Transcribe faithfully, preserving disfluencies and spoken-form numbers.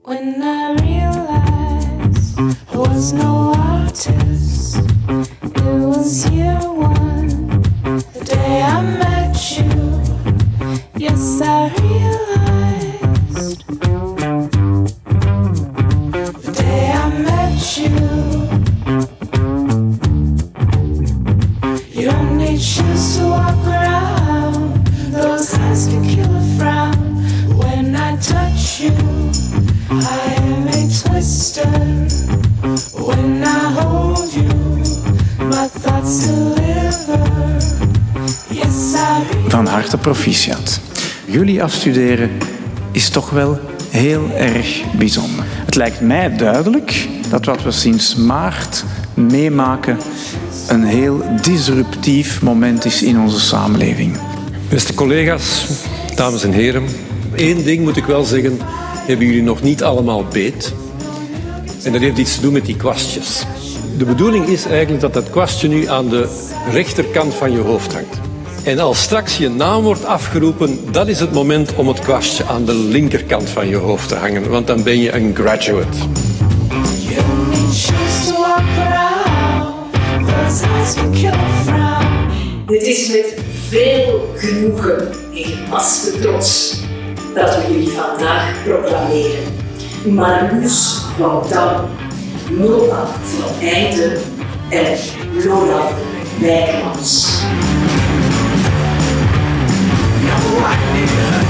When I realized I was no artist, it was year one, the day I met you. Yes, I realized the day I met you. You don't need shoes to walk around, those eyes can kill a frown. When I touch you, I am a twister. When I hold you, my thoughts deliver. Yes, I. Van harte proficiat. Jullie afstuderen is toch wel heel erg bijzonder. Het lijkt mij duidelijk dat wat we sinds maart meemaken een heel disruptief moment is in onze samenleving. Beste collega's, dames en heren, één ding moet ik wel zeggen, hebben jullie nog niet allemaal beet. En dat heeft iets te doen met die kwastjes. De bedoeling is eigenlijk dat dat kwastje nu aan de rechterkant van je hoofd hangt. En als straks je naam wordt afgeroepen, dat is het moment om het kwastje aan de linkerkant van je hoofd te hangen, want dan ben je een graduate. Dit is met veel genoegen en gepaste trots dat we jullie vandaag proclameren. Marloes van Dam, Nora van Eijden en Laura Wijkmans. No, I need